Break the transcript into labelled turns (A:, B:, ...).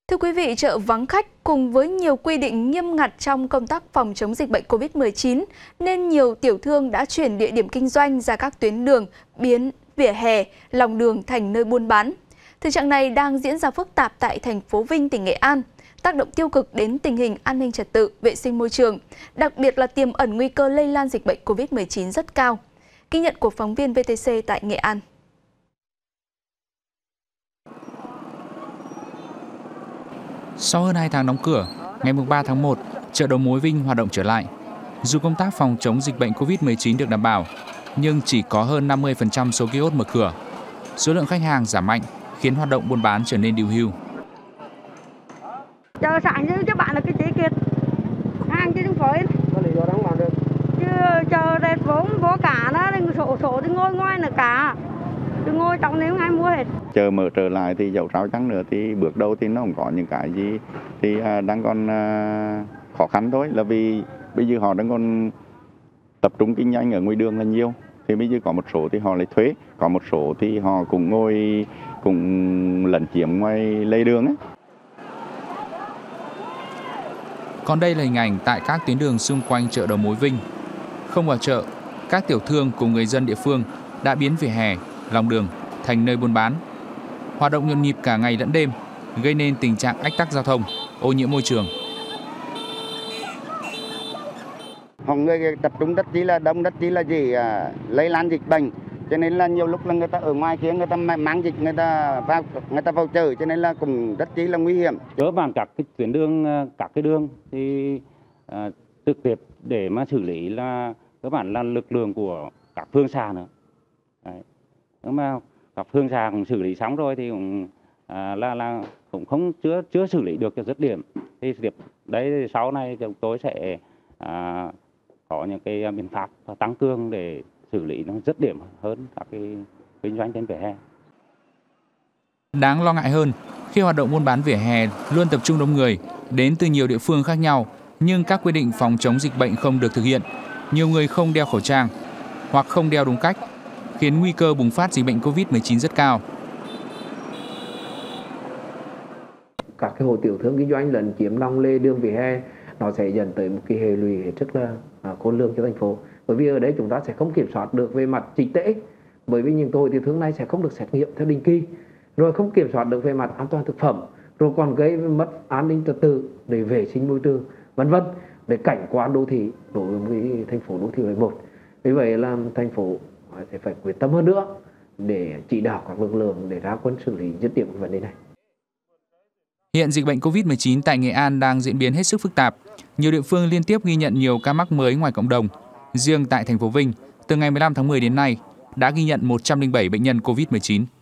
A: Thưa quý vị, chợ vắng khách cùng với nhiều quy định nghiêm ngặt trong công tác phòng chống dịch bệnh COVID-19 nên nhiều tiểu thương đã chuyển địa điểm kinh doanh ra các tuyến đường, biến vỉa hè, lòng đường thành nơi buôn bán. Thực trạng này đang diễn ra phức tạp tại thành phố Vinh, tỉnh Nghệ An, tác động tiêu cực đến tình hình an ninh trật tự, vệ sinh môi trường, đặc biệt là tiềm ẩn nguy cơ lây lan dịch bệnh COVID-19 rất cao. Ghi nhận của phóng viên VTC tại Nghệ An.
B: Sau hơn 2 tháng đóng cửa, ngày 3 tháng 1, chợ đầu mối Vinh hoạt động trở lại. Dù công tác phòng chống dịch bệnh COVID-19 được đảm bảo, nhưng chỉ có hơn 50% số kiosk mở cửa. Số lượng khách hàng giảm mạnh, khiến hoạt động buôn bán trở nên điều hưu.
C: Chợ sáng chứ các bạn là cái chế kiệt hàng chứ không phải chứ chờ đẹp vốn vô cả nó sổ thì ngồi ngoài nữa cả chứ ngồi trong nếu ai mua hết.
D: Chờ mở trở lại thì dẫu sao chăng nữa thì bước đầu thì nó không có những cái gì thì đang còn khó khăn thôi, là vì bây giờ họ đang còn tập trung kinh doanh ở ngoài đường là nhiều, thì bây giờ có một số thì họ lấy thuế, có một số thì họ cũng ngồi cũng lấn chiếm ngoài lề đường ấy.
B: Còn đây là hình ảnh tại các tuyến đường xung quanh chợ đầu mối Vinh. Không vào chợ, các tiểu thương cùng người dân địa phương đã biến vỉa hè, lòng đường thành nơi buôn bán. Hoạt động nhộn nhịp cả ngày lẫn đêm, gây nên tình trạng ách tắc giao thông, ô nhiễm môi trường.
D: Họ người tập trung rất chỉ là đông, rất chỉ là gì lây lan dịch bệnh, cho nên là nhiều lúc là người ta ở ngoài kia người ta mang dịch người ta vào chợ, cho nên là cũng rất chỉ là nguy hiểm.
E: Cơ bản các cái tuyến đường, các cái đường thì trực tiếp để mà xử lý là cơ bản là lực lượng của các phường xã nữa. Đấy. Nhưng mà các phường xã cũng xử lý xong rồi thì cũng cũng không chưa xử lý được cho dứt điểm. Thì đấy sau này chúng tôi sẽ có những cái biện pháp và tăng cường để xử lý nó dứt điểm hơn các cái kinh doanh trên vỉa hè.
B: Đáng lo ngại hơn, khi hoạt động buôn bán vỉa hè luôn tập trung đông người đến từ nhiều địa phương khác nhau, nhưng các quy định phòng chống dịch bệnh không được thực hiện, nhiều người không đeo khẩu trang hoặc không đeo đúng cách, khiến nguy cơ bùng phát dịch bệnh COVID-19 rất cao.
F: Các cái hộ tiểu thương kinh doanh lấn chiếm lòng lề đường vỉa hè nó sẽ dẫn tới một cái hệ lụy hết sức là khôn lường cho thành phố. Bởi vì ở đấy chúng ta sẽ không kiểm soát được về mặt dịch tễ, bởi vì những hộ tiểu thương này sẽ không được xét nghiệm theo định kỳ, rồi không kiểm soát được về mặt an toàn thực phẩm, rồi còn gây mất an ninh trật tự để vệ sinh môi trường, vân vân, để cảnh quan đô thị đối với thành phố đô thị loại 1. Vì vậy là thành phố sẽ phải quyết tâm hơn nữa để chỉ đạo các lực lượng để ra quân xử lý dứt điểm vấn đề này.
B: Hiện dịch bệnh COVID-19 tại Nghệ An đang diễn biến hết sức phức tạp. Nhiều địa phương liên tiếp ghi nhận nhiều ca mắc mới ngoài cộng đồng. Riêng tại thành phố Vinh, từ ngày 15 tháng 10 đến nay, đã ghi nhận 107 bệnh nhân COVID-19.